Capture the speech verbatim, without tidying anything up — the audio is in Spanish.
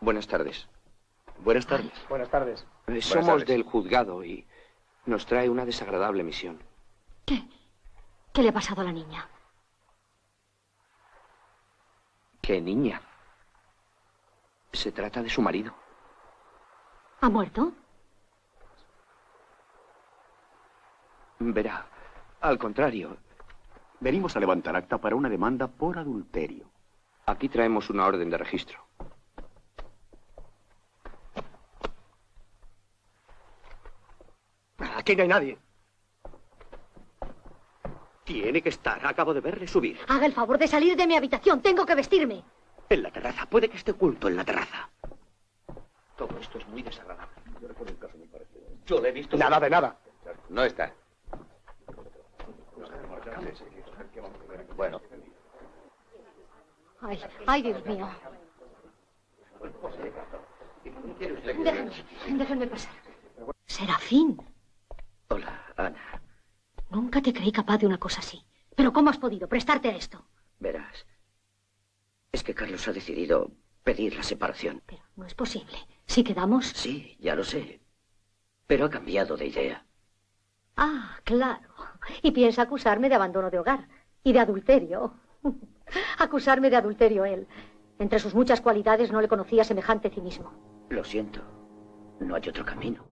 Buenas tardes. Buenas tardes. Ay. Buenas tardes. Eh, somos tardes. del juzgado y nos trae una desagradable misión. ¿Qué? ¿Qué le ha pasado a la niña? ¿Qué niña? Se trata de su marido. ¿Ha muerto? Verá, al contrario. Venimos a levantar acta para una demanda por adulterio. Aquí traemos una orden de registro. Aquí no hay nadie. Tiene que estar. Acabo de verle subir. Haga el favor de salir de mi habitación. Tengo que vestirme. En la terraza. Puede que esté oculto en la terraza. Todo esto es muy desagradable. Yo recuerdo un caso muy parecido. Yo le he visto... Nada de nada. No está. Bueno. Ay, ay, Dios mío. Déjenme, déjenme pasar. Serafín, Hola, Ana. nunca te creí capaz de una cosa así. ¿Pero cómo has podido prestarte a esto? Verás, es que Carlos ha decidido pedir la separación. Pero no es posible. Si quedamos... Sí, ya lo sé. Pero ha cambiado de idea. Ah, claro. Y piensa acusarme de abandono de hogar y de adulterio. Acusarme de adulterio él. Entre sus muchas cualidades no le conocía semejante cinismo. Lo siento. No hay otro camino.